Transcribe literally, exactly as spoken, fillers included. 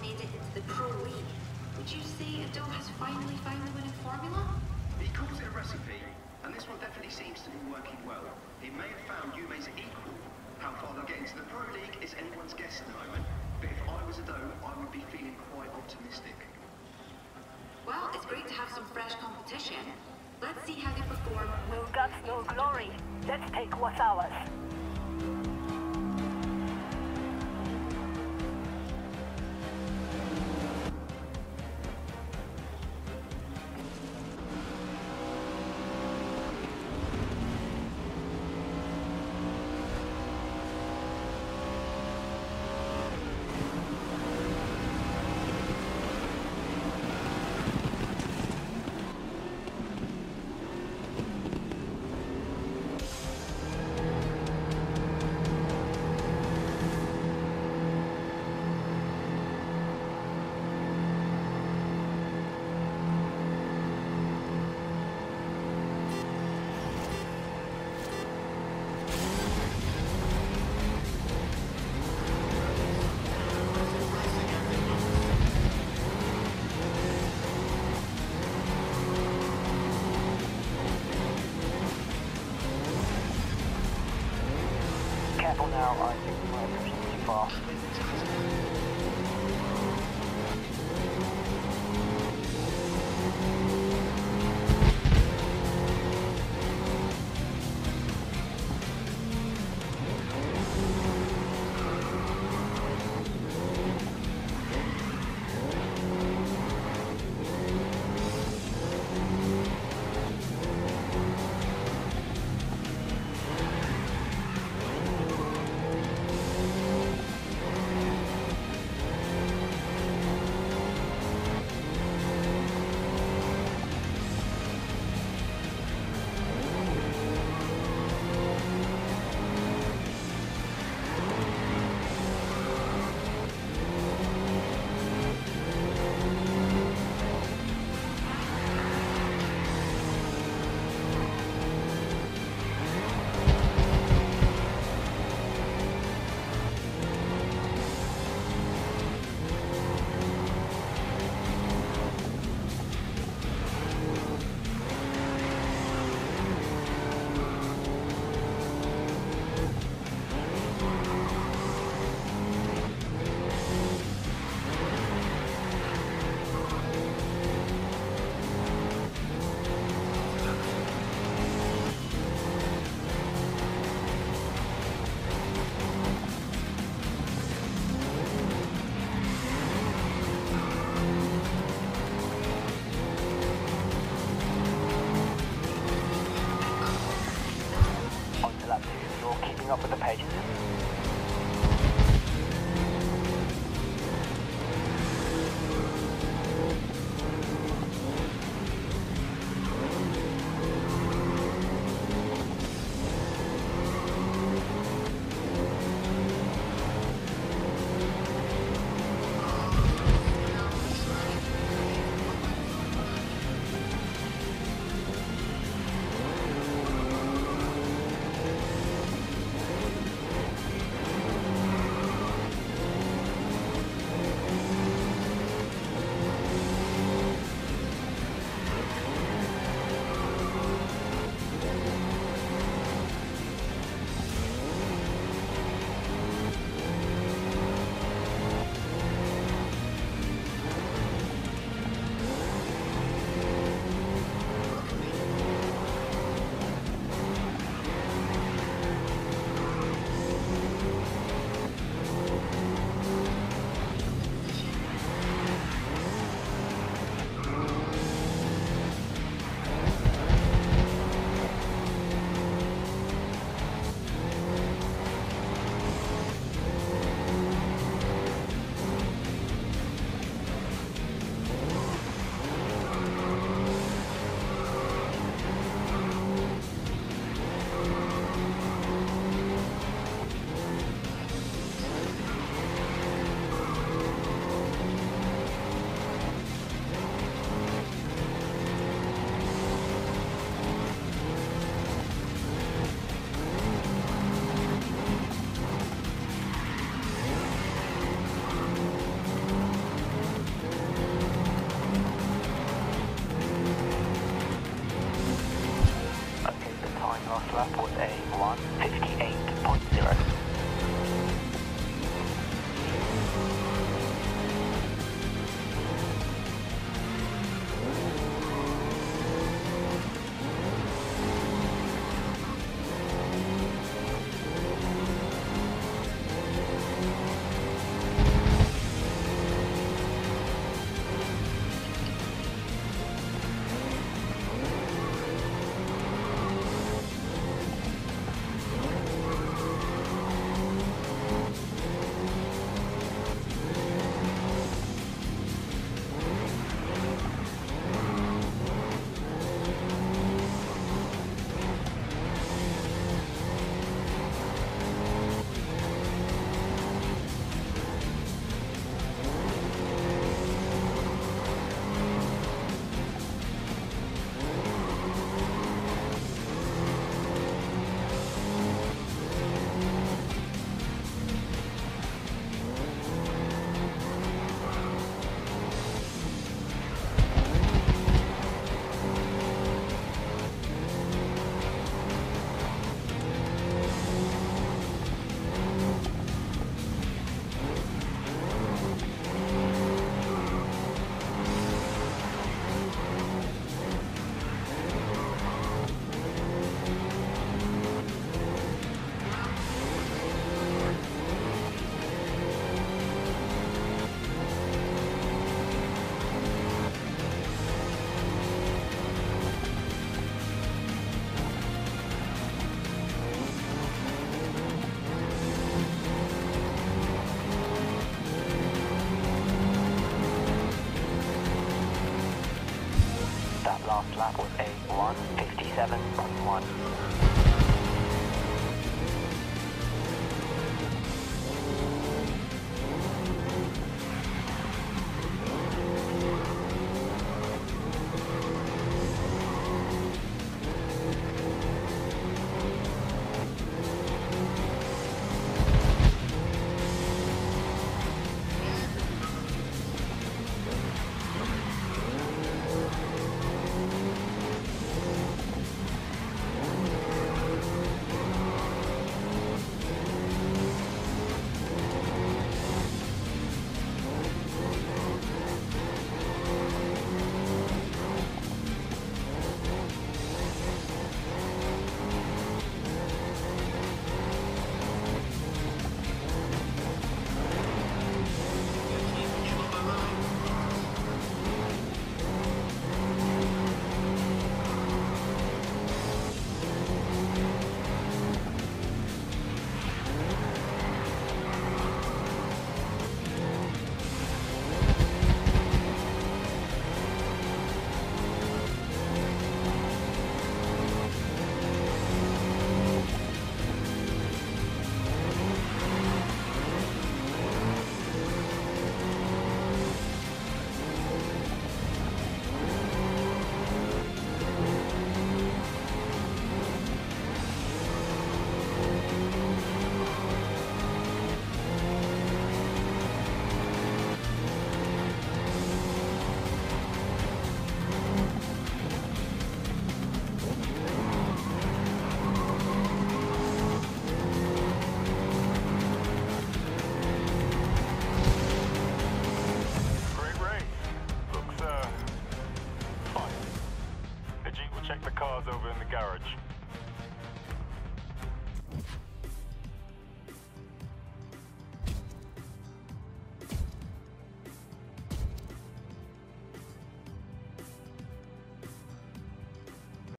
made it into the Pro League. Would you say Ado has finally found the winning formula? He calls it a recipe, and this one definitely seems to be working well. He may have found Yume's equal. How far they'll get into the Pro League is anyone's guess at the moment, but if I was Ado, I would be feeling quite optimistic. Well, it's great to have some fresh competition. Let's see how they perform. No guts, no glory. Let's take what's ours. Careful now, I think we might have pushed it too far. Up with the pages. last lap was a one fifty-seven point one. Check the cars over in the garage.